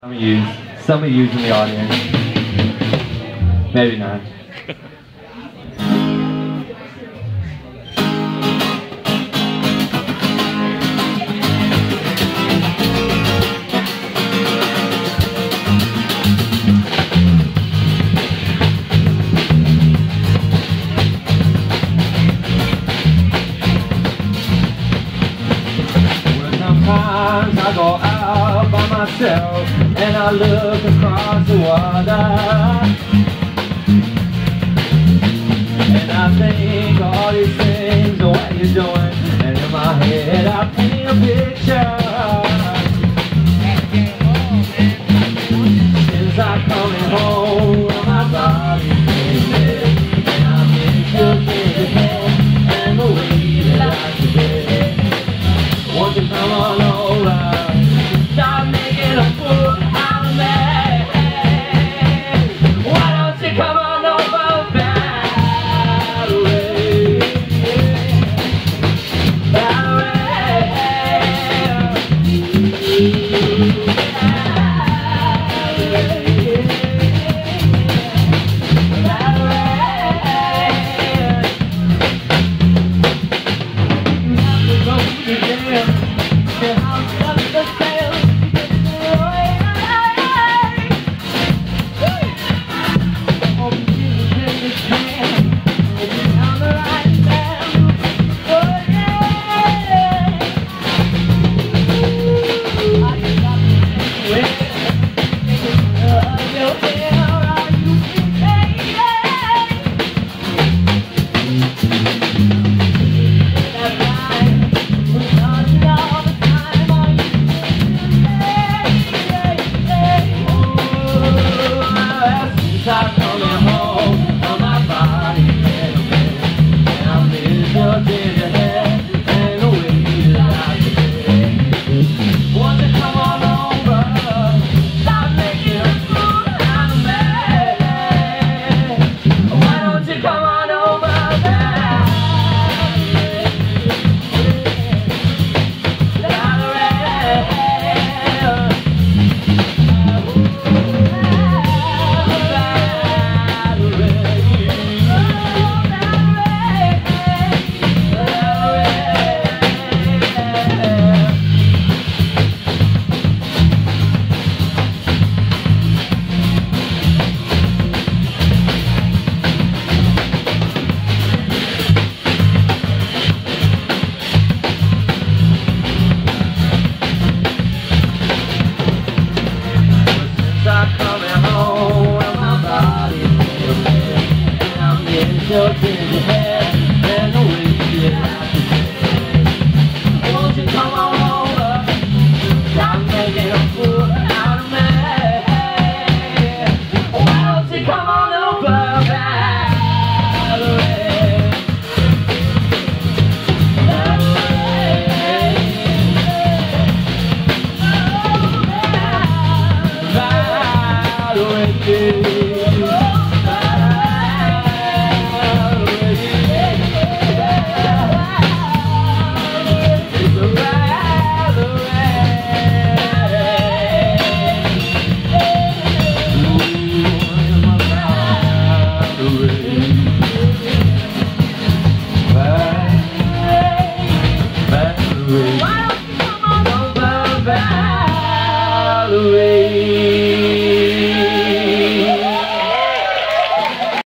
Some of you in the audience. Maybe not. Sometimes I go out by myself and I look across the water, and I think all these things are what you're doing, and in my head I paint a picture. Since I'm coming home, my body's changing, and I miss your tender hand and the way that I forget. Won't you come on over? Stop making a fool out of me. Why don't you come on over, Valerie? Your tender hair and the way you like it. Won't you come on over? Stop making a fool out of me. Why don't you come on over, Valerie? Valerie.